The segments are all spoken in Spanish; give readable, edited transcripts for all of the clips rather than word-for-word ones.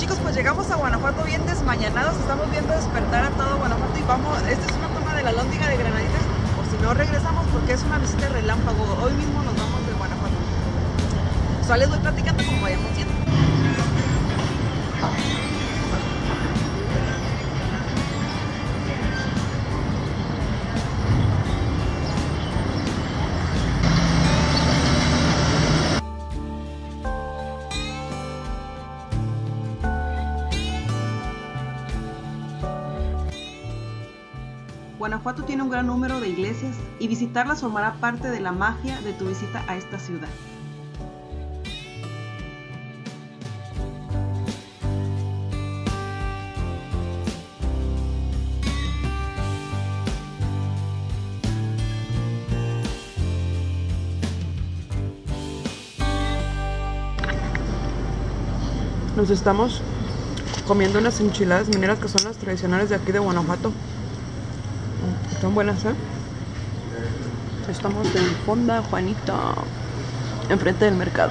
chicos, pues llegamos a Guanajuato bien desmañanados, estamos viendo despertar a todo Guanajuato y vamos, esta es una toma de la Alhóndiga de Granaditas, por si no regresamos porque es una visita relámpago, hoy mismo nos vamos de Guanajuato. O sea, les voy platicando como vayamos yendo. Guanajuato tiene un gran número de iglesias y visitarlas formará parte de la magia de tu visita a esta ciudad. Nos estamos comiendo unas enchiladas mineras que son las tradicionales de aquí de Guanajuato. Están buenas, ¿eh? Estamos en Fonda Juanita, enfrente del mercado.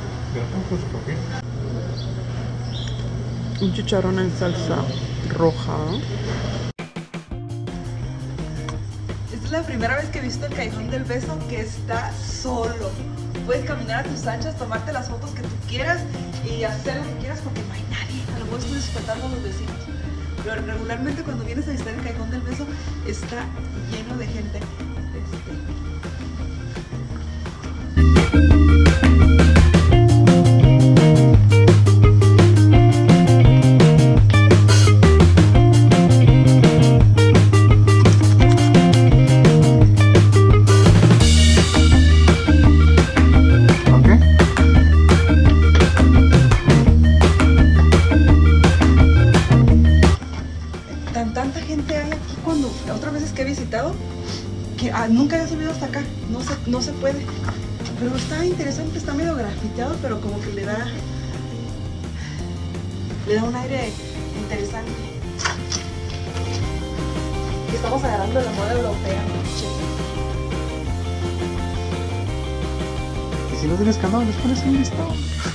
Un chicharrón en salsa roja. Esta es la primera vez que he visto el Callejón del Beso que está solo. Puedes caminar a tus anchas, tomarte las fotos que tú quieras y hacer lo que quieras porque no hay nadie. A lo mejor estoy despertando a los vecinos. Pero regularmente cuando vienes a visitar el Callejón del Beso está lleno de gente. Tanta gente hay aquí cuando otras veces que he visitado que nunca había subido hasta acá, no se puede, pero está interesante, está medio grafiteado, pero como que le da un aire interesante. Y estamos agarrando la moda europea. Y si no tienes canal, les pones un listón.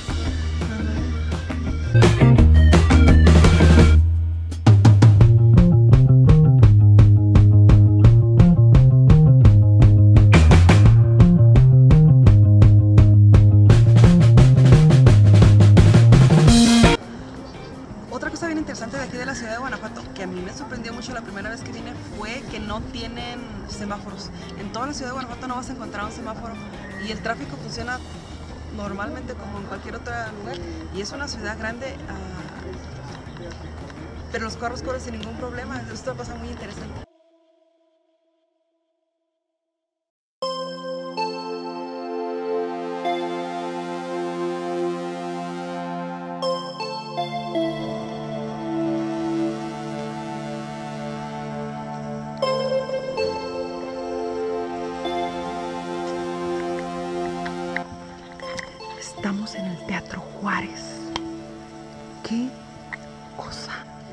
Interesante de aquí de la ciudad de Guanajuato, que a mí me sorprendió mucho la primera vez que vine, fue que no tienen semáforos. En toda la ciudad de Guanajuato no vas a encontrar un semáforo y el tráfico funciona normalmente como en cualquier otro lugar y es una ciudad grande, pero los carros corren sin ningún problema. Esto pasa muy interesante. Estamos en el Teatro Juárez. ¡Qué cosa!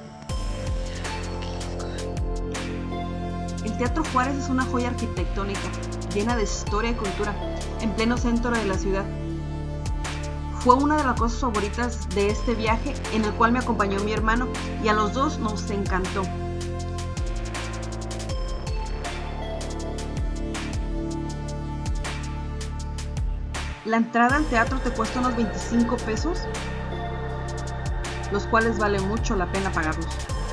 El Teatro Juárez es una joya arquitectónica, llena de historia y cultura, en pleno centro de la ciudad. Fue una de las cosas favoritas de este viaje, en el cual me acompañó mi hermano, y a los dos nos encantó. La entrada al teatro te cuesta unos 25 pesos, los cuales vale mucho la pena pagarlos.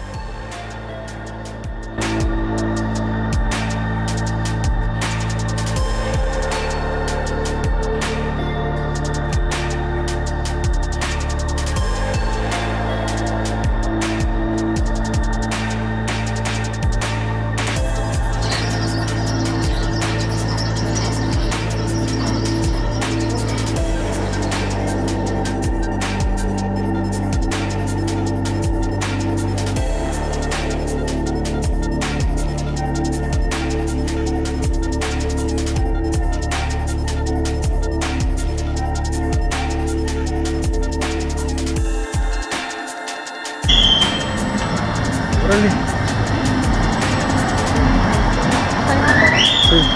Órale. Sí.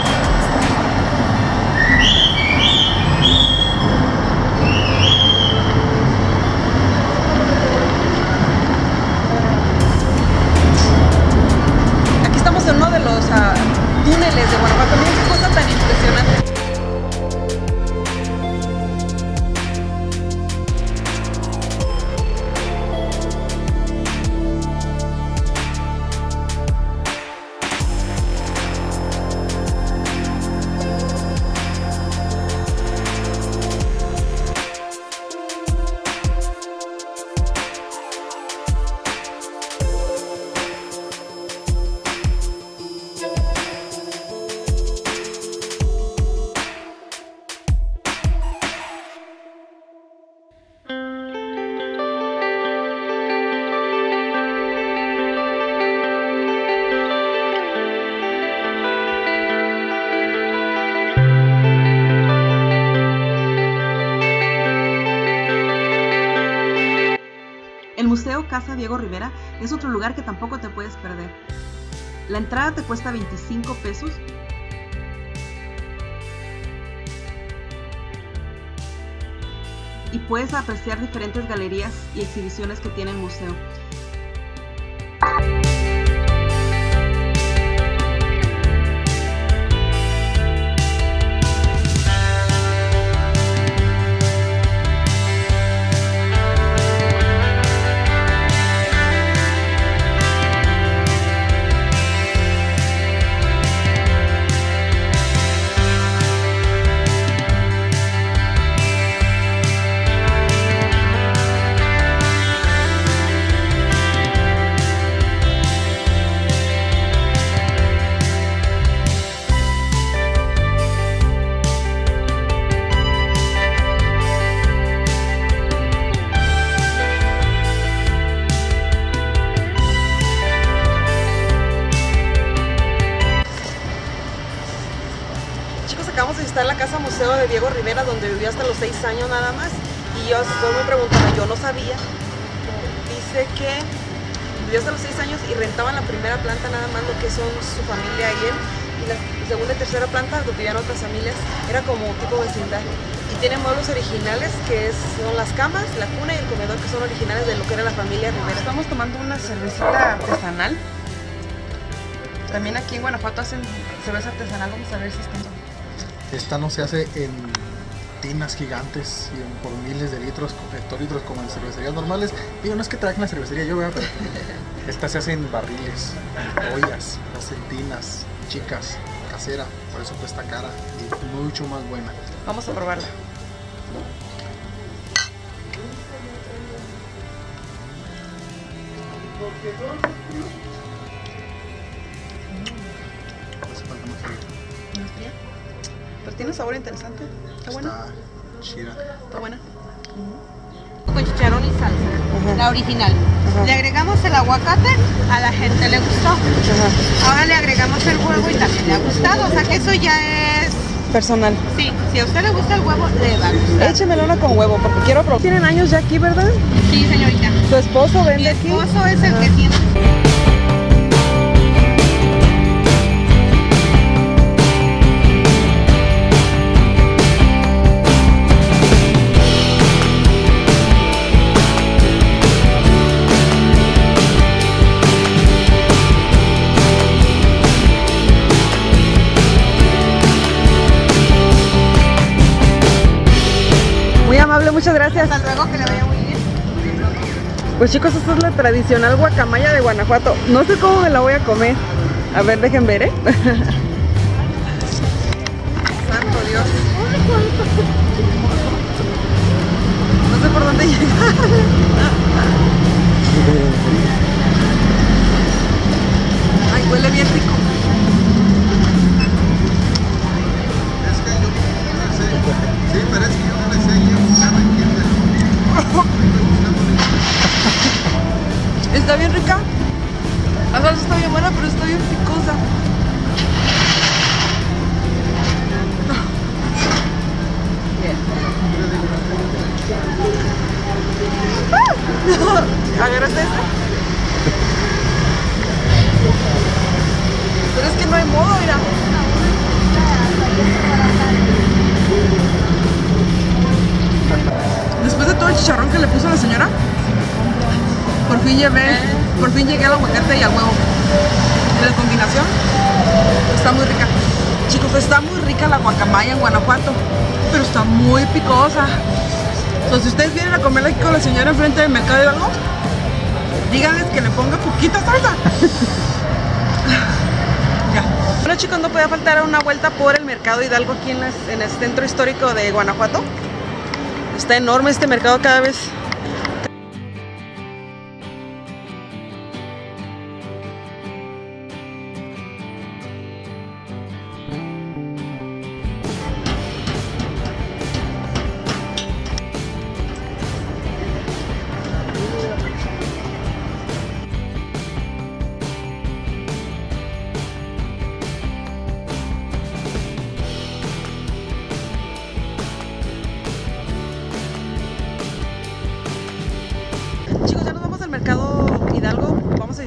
El Museo Casa Diego Rivera es otro lugar que tampoco te puedes perder. La entrada te cuesta 25 pesos. Y puedes apreciar diferentes galerías y exhibiciones que tiene el museo. Acabamos de visitar la casa museo de Diego Rivera, donde vivió hasta los 6 años nada más. Y yo, si todos me preguntaban, yo no sabía. Dice que vivió hasta los 6 años y rentaban la primera planta nada más, lo que son su familia y él. Y la segunda y tercera planta, donde vivían otras familias, era como tipo vecindario. Y tiene muebles originales, son las camas, la cuna y el comedor, que son originales de lo que era la familia Rivera. Estamos tomando una cervecita artesanal. También aquí en Guanajuato hacen cerveza artesanal, vamos a ver si están. Esta no se hace en tinas gigantes y por miles de litros, hectolitros como en cervecerías normales. Digo, no es que traje una cervecería yo, ¿verdad? Pero esta se hace en barriles, en ollas, en tinas, chicas, casera. Por eso cuesta cara y mucho más buena. Vamos a probarla. Pero tiene un sabor interesante. Está buena. Está chida. Está buena. Con chicharrón y salsa, la original. Le agregamos el aguacate, a la gente le gustó. Ahora le agregamos el huevo y también le ha gustado. O sea que eso ya es personal. Sí, si a usted le gusta el huevo, le va a gustar. Échemelo una con huevo, porque quiero probar. Tienen años ya aquí, ¿verdad? Sí, señorita. ¿Su esposo vende aquí? Mi esposo es el que tiene. Muy amable, muchas gracias. Hasta luego, que le vaya muy bien. Pues chicos, esta es la tradicional guacamaya de Guanajuato. No sé cómo me la voy a comer. A ver, dejen ver, Santo Dios. No sé por dónde llegar. Ay, huele bien rico. Sí, pero es que yo no le sé, yo buscaba en tiendas. Está bien rica. La salsa está bien buena, pero está bien picosa. ¿Agarraste esta? Pero es que no hay modo, mira. Después de todo el chicharrón que le puso la señora, por fin llegué al aguacate y al huevo. Y la combinación está muy rica. Chicos, está muy rica la guacamaya en Guanajuato, pero está muy picosa. Entonces, si ustedes vienen a comer aquí con la señora enfrente del mercado de algo, díganles que le ponga poquita salsa. Ya. Bueno chicos, no podía faltar una vuelta por el mercado Hidalgo aquí en el centro histórico de Guanajuato. Está enorme este mercado cada vez.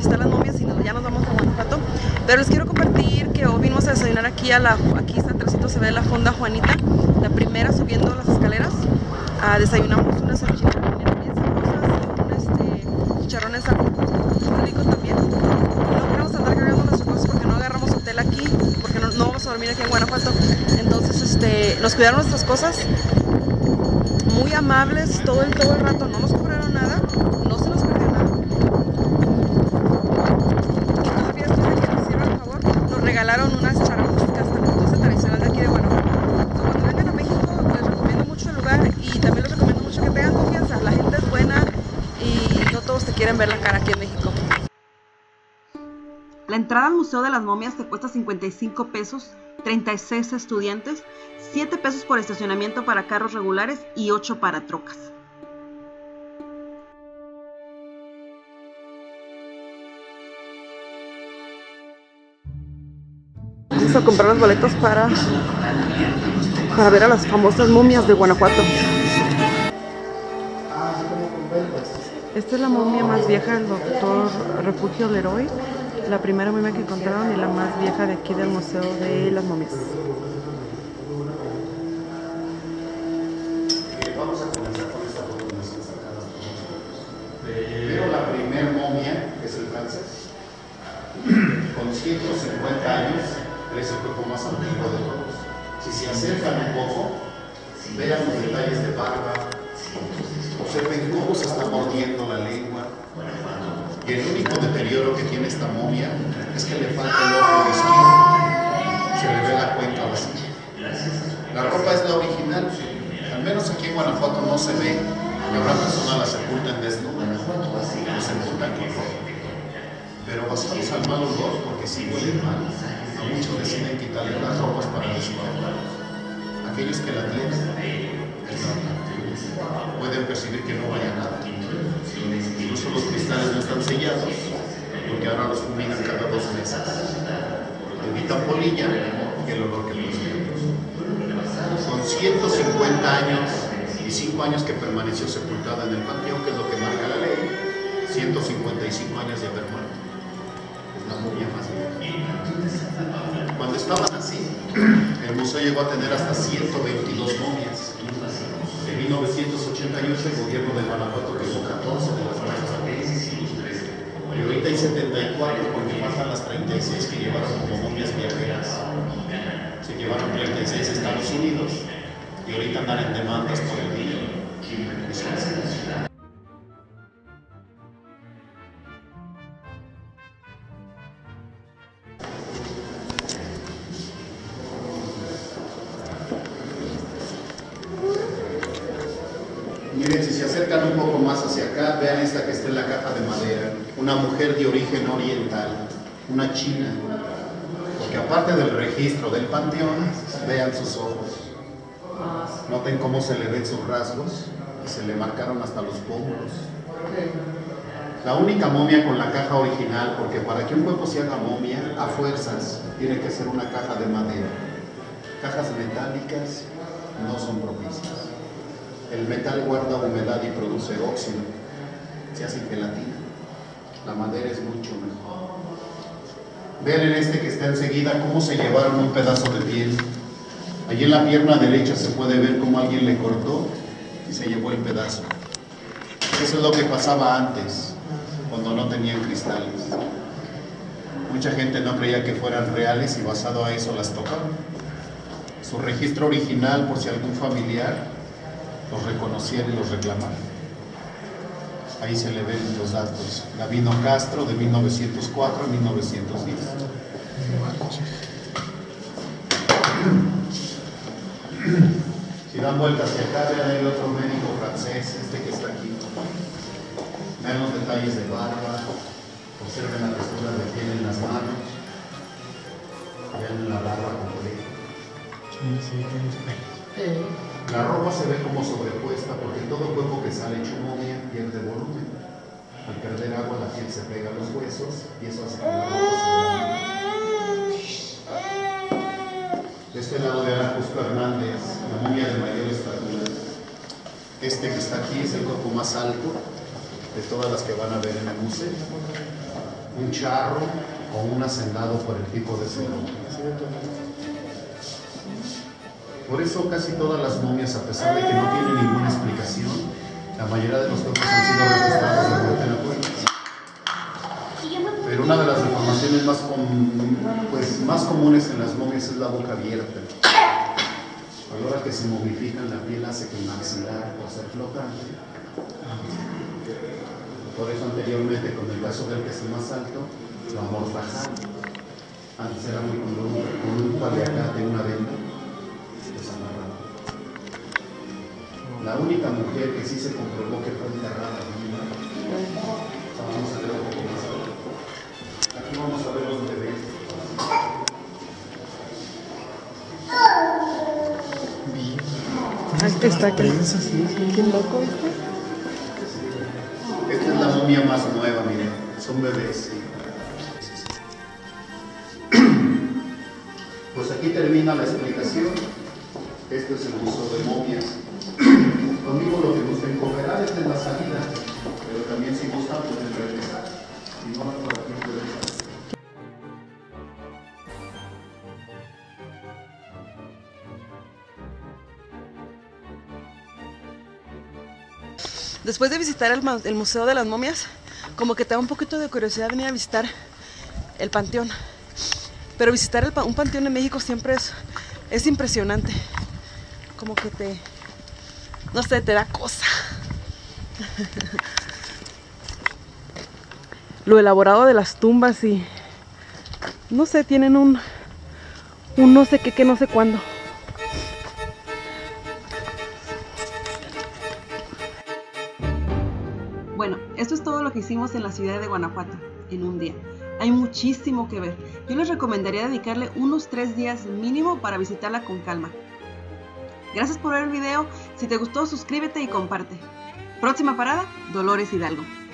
visitar las momias y ya nos vamos a Guanajuato. Pero les quiero compartir que hoy vinimos a desayunar aquí aquí está atrásito, se ve la Fonda Juanita, la primera subiendo las escaleras. Desayunamos unas enchiladas bien sabrosas y un chicharrón en saco, muy rico también. No queremos andar cargando nuestras cosas porque no agarramos hotel aquí, porque no vamos a dormir aquí en Guanajuato. Entonces nos cuidaron nuestras cosas, muy amables todo el rato, no nos cobraron nada, no se nos perdió nada. Y todavía después de que nos hicieron el favor, nos regalaron unas charruscas, también dulce tradicional de aquí de Guanajuato. Cuando vengan a México les recomiendo mucho el lugar y también les recomiendo mucho que tengan confianza. La gente es buena y no todos te quieren ver la cara aquí en México. La entrada al Museo de las Momias te cuesta 55 pesos, 36 estudiantes, 7 pesos por estacionamiento para carros regulares y 8 para trocas. Vamos a comprar los boletos para ver a las famosas momias de Guanajuato. Esta es la momia más vieja del Doctor Refugio Leroy, la primera momia que encontraron y la más vieja de aquí del Museo de las Momias. Vamos a comenzar con esta continuación sacada. Primero la primer momia, que es el francés, con 150 años, es el cuerpo más antiguo de todos. Si se acercan un poco, vean los detalles de barba, observen cómo se está mordiendo la lengua. Y el único deterioro que tiene esta momia es que le falta el ojo izquierdo. Se le ve la cuenca vacía. La ropa es la original. Al menos aquí en Guanajuato no se ve que una persona la sepulten desnuda, la sepultan con ropa. Pero basamos al mal olor, porque si huele mal, a muchos deciden quitarle las ropas para desinfectarlos. Aquellos que la tienen, pueden percibir que no vaya nada. Incluso los cristales no están sellados, porque ahora los fumigan cada 2 meses. Evitan polilla y el olor que perciben. Con 150 años y 5 años que permaneció sepultada en el panteón, que es lo que marca la ley, 155 años de haber muerto. Es la momia más vieja. Cuando estaban así, el museo llegó a tener hasta 122 momias. En 1988 el gobierno de Guanajuato tuvo 14 de las momias. Y ahorita hay 74 porque faltan las 36 que llevaron como momias viajeras. Se llevaron 36 a Estados Unidos y ahorita andan en demandas por el dinero. Miren, si se acercan un poco más hacia acá, vean esta que está en la caja de madera. Una mujer de origen oriental, una china. Porque aparte del registro del panteón, vean sus ojos. Noten cómo se le ven sus rasgos y se le marcaron hasta los pómulos. La única momia con la caja original, porque para que un cuerpo se haga momia, a fuerzas, tiene que ser una caja de madera. Cajas metálicas no son propicias. El metal guarda humedad y produce óxido. Se hace gelatina. La madera es mucho mejor. Vean en este que está enseguida cómo se llevaron un pedazo de piel. Allí en la pierna derecha se puede ver cómo alguien le cortó y se llevó el pedazo. Eso es lo que pasaba antes, cuando no tenían cristales. Mucha gente no creía que fueran reales y basado a eso las tocaban. Su registro original, por si algún familiar los reconociera y los reclamara. Ahí se le ven los datos. Gabino Castro, de 1904 a 1910. Si dan vuelta hacia acá, vean el otro médico francés, este que está aquí. Vean los detalles de barba, observen la textura de piel en las manos, vean la barba completa. La ropa se ve como sobrepuesta porque todo cuerpo que sale hecho momia pierde volumen. Al perder agua la piel se pega a los huesos y eso hace que la ropa se vea. De este lado de Ana Justo Hernández, la momia de mayor estatura. Este que está aquí es el cuerpo más alto de todas las que van a ver en el museo. un charro o un hacendado por el tipo de cerámica. Por eso casi todas las momias, a pesar de que no tienen ninguna explicación, la mayoría de los cuerpos han sido registrados de muerte en la puerta. Pero una de las deformaciones más comunes en las momias es la boca abierta. A la hora que se momifican, la piel hace que el maxilar, por ser flotante. Por eso anteriormente, con el caso del que es el más alto, lo amortajaron. Antes era muy común con un paliacate, una venda, desamarrado. La única mujer que sí se comprobó que fue enterrada viva. Vamos a ver un poco más ahora. Aquí vamos a ver los bebés. Está prensa, sí. Qué loco, ¿viste? Esta es la momia más nueva, miren. Son bebés. Pues aquí termina la explicación. Este es el museo de momias. Conmigo lo que gusten cooperar, esta es la salida. Pero también si gustan pueden regresar. Si no, por aquí pueden regresar. Después de visitar el Museo de las Momias, como que te da un poquito de curiosidad venir a visitar el panteón. Pero visitar un panteón en México siempre es impresionante. Como que no sé, te da cosa. Lo elaborado de las tumbas y no sé, tienen un no sé qué, que no sé cuándo. Bueno, esto es todo lo que hicimos en la ciudad de Guanajuato en un día. Hay muchísimo que ver. Yo les recomendaría dedicarle unos 3 días mínimo para visitarla con calma. Gracias por ver el video. Si te gustó, suscríbete y comparte. Próxima parada, Dolores Hidalgo.